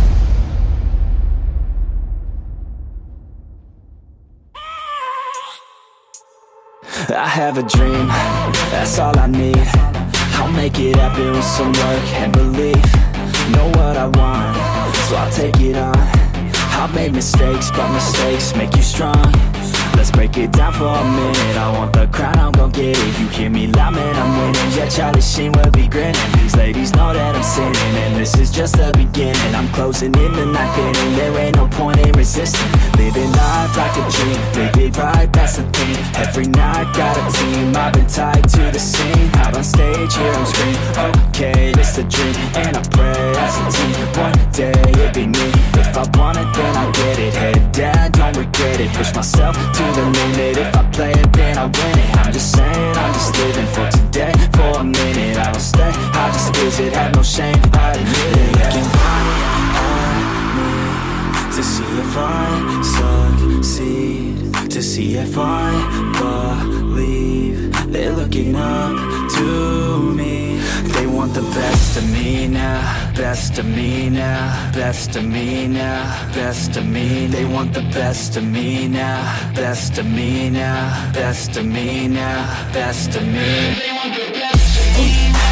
I have a dream, that's all I need. I'll make it happen with some work and belief. Know what I want, so I'll take it on. I've made mistakes, but mistakes make you strong. Let's break it down for a minute. I want the crown, I'm gon' get it. You hear me loud, man, I'm winning. Yeah, Charlie Sheen will be grinning. These ladies know that I'm sinning, and this is just the beginning. I'm closing in the ninth inning, there ain't no point in resisting. Living life like a dream, live it right, that's the thing. Every night, got a team, I've been tied to the scene. Out on stage, here I'm screaming, okay, it's a dream. And I pray as a team, one day it'll be me. If I want it, then I get it. Head down, don't regret it. Push myself to the limit. If I play it, then I win it. I'm just saying, I'm just living for today, for a minute. I don't stay, I just visit, have no shame, I admit it. They can count on me to see if I succeed, to see if I believe. They're looking up to me. They want the best of me now, best of me now, best of me now, best of me. They want the best of me now, best of me now, best of me now, best of me. They want the best of me now.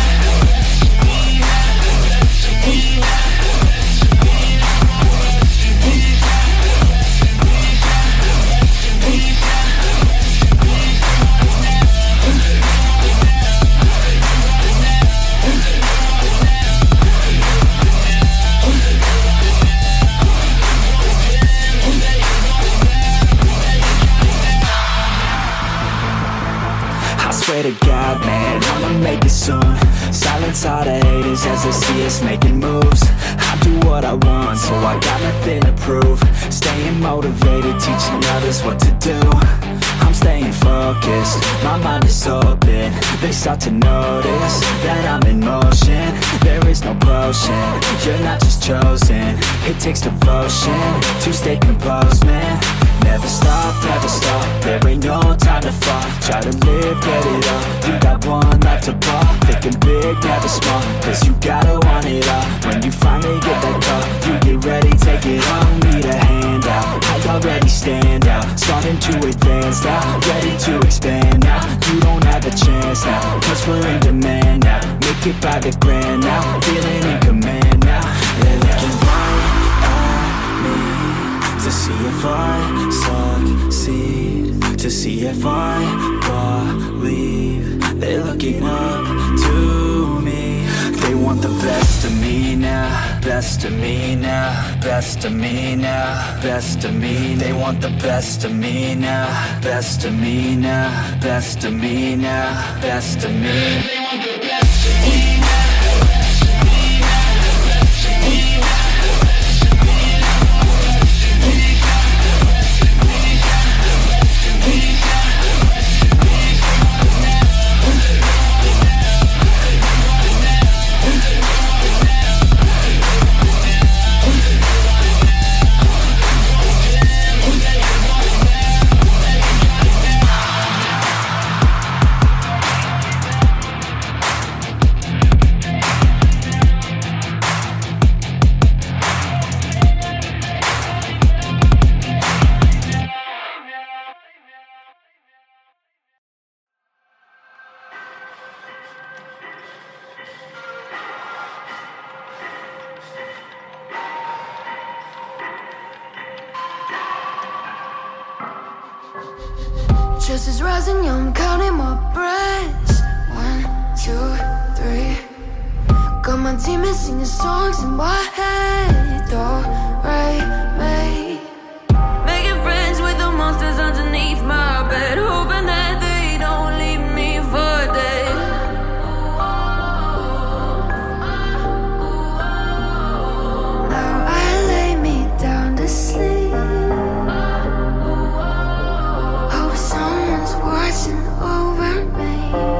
Swear to God, man, I'ma make it soon. Silence all the haters as they see us making moves. I do what I want, so I got nothing to prove. Staying motivated, teaching others what to do. I'm staying focused, my mind is open. They start to notice that I'm in motion. There is no potion, you're not just chosen. It takes devotion to stay composed, man. Never stop, never stop, there ain't no time to fall. Try to live, get it all, you got one life to ball. Thinking big, never small, cause you gotta want it all. When you finally get that call, you get ready stand out, starting to advance now, ready to expand now. You don't have a chance now, cause we're in demand now. Make it by the grand now, feeling in command now. They're looking right at me to see if I succeed, to see if I believe. They're looking up to me. They want the best of me now, best of me now, best of me now, best of me. They want the best of me now, best of me now, best of me now, best of me. They want the best of me. Stress is rising, yeah, I'm counting my breaths. One, two, three. Got my demons singing songs in my head. Do, re, mi. Making friends with the monsters underneath my bed, hoping that they don't leave me for dead. Now I lay me down to sleep. Watching over me.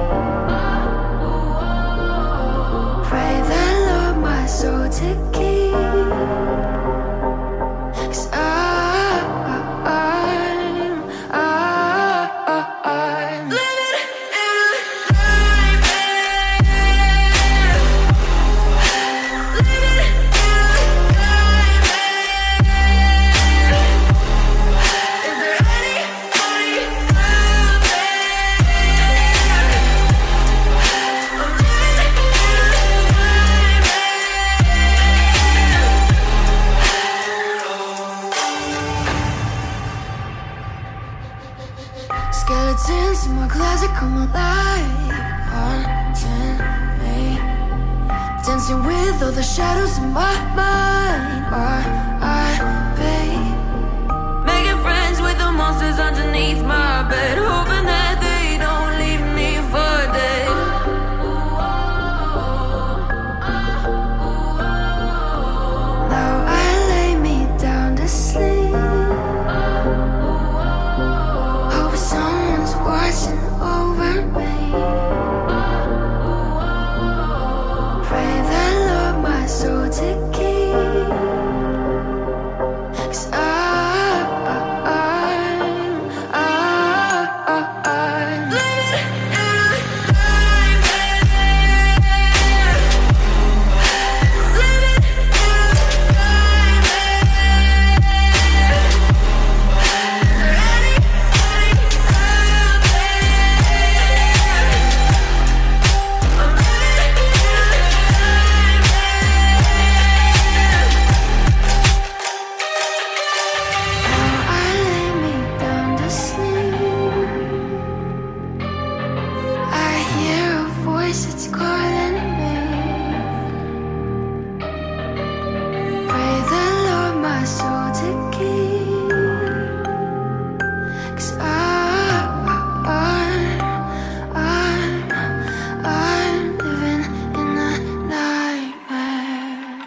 Pray the Lord my soul to keep. 'Cause I, I, I, I, I'm living in a nightmare. Living in a nightmare. Is there anybody out skeletons in my closet come alive, haunting me, dancing with all the shadows in my mind. R I P Making friends with the monsters underneath my bed, hoping that they don't leave me for dead. Now I lay me down to sleep. Someone's watching over me. Pray the Lord my soul to keep. 'Cause I, I, I, I, I'm living in a nightmare. Living in a nightmare. Is there anybody out there? I'm living in a nightmare. Now I lay me down to sleep. I hear a voice that's calling me. Pray the Lord my soul to keep. 'Cause I, I, I'm, I'm living in a nightmare.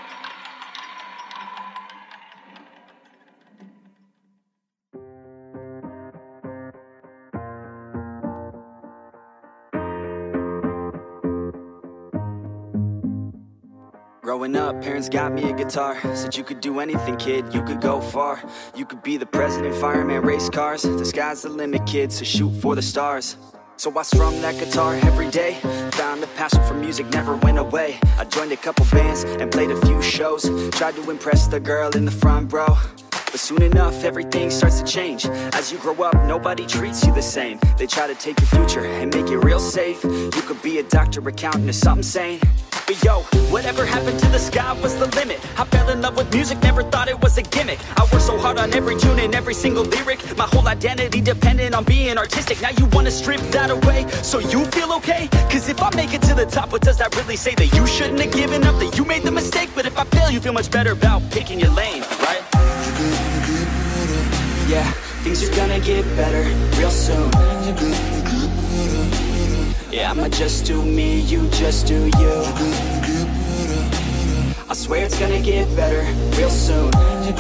Growing up, parents got me a guitar. Said you could do anything, kid, you could go far. You could be the president, fireman, race cars. The sky's the limit, kid, so shoot for the stars. So I strummed that guitar every day. Found a passion for music, never went away. I joined a couple bands and played a few shows. Tried to impress the girl in the front row, but But soon enough, everything starts to change. As you grow up, nobody treats you the same. They try to take your future and make it real safe. You could be a doctor, accountant, or something sane. But yo, whatever happened to the sky was the limit. I fell in love with music, never thought it was a gimmick. I worked so hard on every tune and every single lyric. My whole identity depended on being artistic. Now you wanna strip that away so you feel okay? Cause if I make it to the top, what does that really say? That you shouldn't have given up, that you made the mistake? But if I fail, you feel much better about picking your lane, right? Yeah, things are gonna get better real soon. Yeah, I'ma just do me, you just do you. I swear it's gonna get better real soon.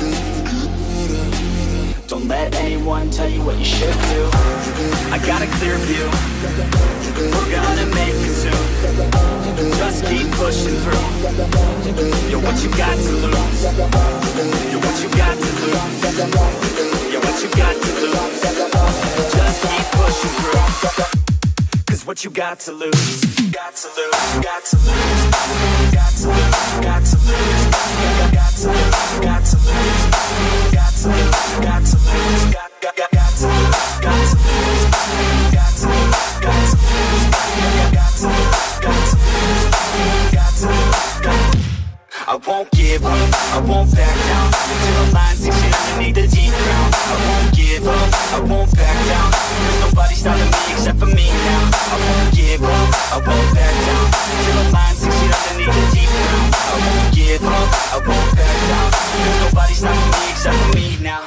Don't let anyone tell you what you should do. I got a clear view, we're gonna make it soon. Just keep pushing through. You're what you got to lose. You're what you got to lose. You're what you got to lose. Just keep pushing through. Cause what you got to lose, got to lose, got to lose, got to lose, got to lose, got to lose, got to lose, got to lose, got to lose, got got got got to lose, got to lose, got to lose, got to lose, got to lose, got to lose, got to lose, got to lose. I won't give up, I won't back down till the line sinks in underneath the deep ground. I won't give up, I won't back down. There's nobody stopping me except for me now. I won't give up, I won't back down till the line sinks in underneath the deep ground. I won't give up, I won't back down. There's nobody stopping me except for me now.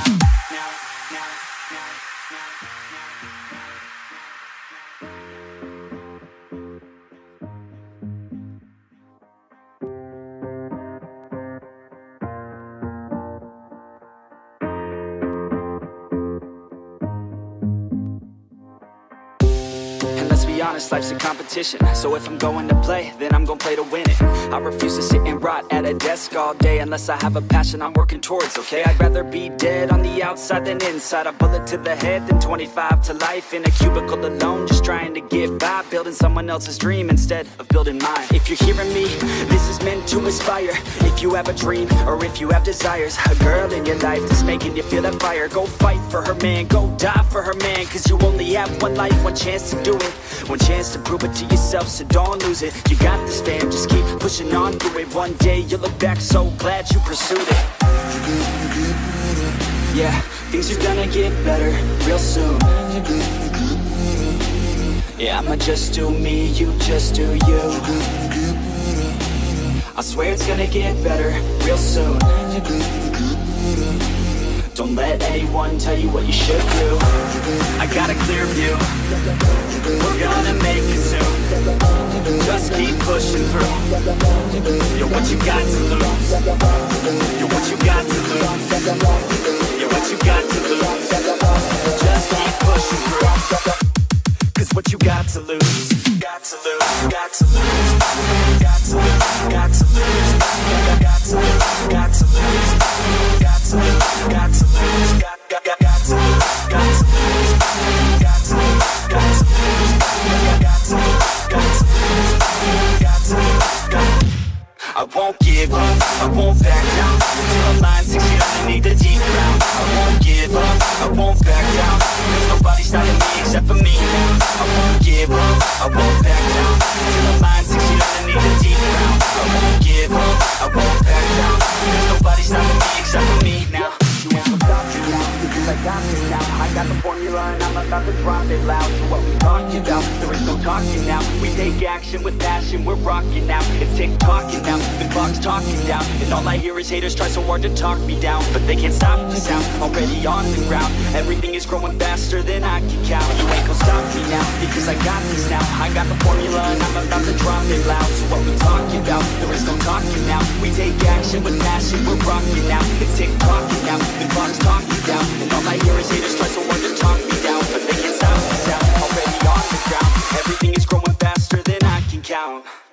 Be honest, life's a competition. So if I'm going to play, then I'm gonna play to win it. I refuse to sit and rot at a desk all day unless I have a passion I'm working towards, okay? I'd rather be dead on the outside than inside. A bullet to the head than twenty-five to life in a cubicle alone, just trying to get by, building someone else's dream instead of building mine. If you're hearing me, this is meant to inspire. If you have a dream or if you have desires, a girl in your life that's making you feel that fire, go fight for her man, go die for her man. Cause you only have one life, one chance to do it, one chance to prove it to yourself, so don't lose it. You got this, fam, just keep pushing on through it. One day you'll look back so glad you pursued it. Yeah, things are gonna get better real soon. Yeah, I'ma just do me, you just do you. I swear it's gonna get better real soon. Don't let anyone tell you what you should do. I got a clear view, we're gonna make it soon. Just keep pushing through. You're what you got to lose. You're what you got to lose. You're what you got to lose. Just keep pushing through. Cause what you got to lose, got to lose, got to lose, got to lose, got to lose, got to lose, got to lose, got to lose, got to lose, got got got got to lose, got to lose, got to lose, got to lose, got to lose, got to lose, got to lose, got to lose. I won't give up, I won't back down till the line sinks in underneath the deep ground. I won't give up, I won't back down. There's nobody stopping me except for me now. I won't give up, I won't back down till the line sinks in underneath the deep ground. I won't give up, I won't back down. There's nobody stopping me except for me now. You won't stop me now, because I got this now. I got the formula and I'm about to drop it loud. So what we talking about, there is no talking now. We take action with passion, we're rocking now. It's tick-tocking now, the clock's talking down. And all I hear is haters try so hard to talk me down, but they can't stop the sound, already on the ground. Everything is growing faster than I can count. You ain't gon' stop me now, because I got this now. I got the formula and I'm about to drop it loud. So what we talking about, there is no talking now. We take action with passion, we're rocking now. It's tick-tocking now, the clock's talking down. And all I hear is haters try so hard to talk me down, but they can't stop the sound, already on the ground. Everything is growing faster than I can count.